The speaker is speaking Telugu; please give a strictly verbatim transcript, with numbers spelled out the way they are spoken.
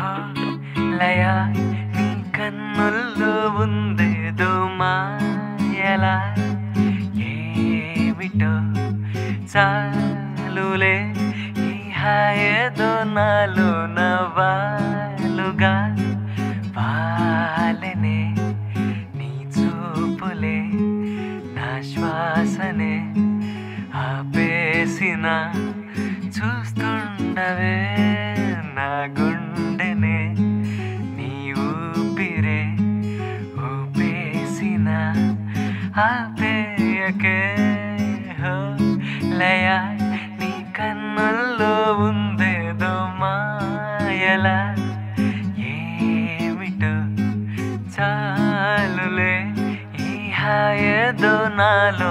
లయ నీ కన్నుల్లో ఉందేదో మాయలా ఏమిటో చాలులే ఈ హాయేదో నాలో నవాలుగా వాలెనే నీ చూపులే నా శ్వాసనే ఆపేసిన చూస్తుండవే నా గుండెనే నీ ఊపిరే ఊపేసిన ఆపేయకే హో లయ నీ కన్నుల్లో ఉందేదో మాయలా ఏమిటో చాలులే ఈ హాయేదో నాలో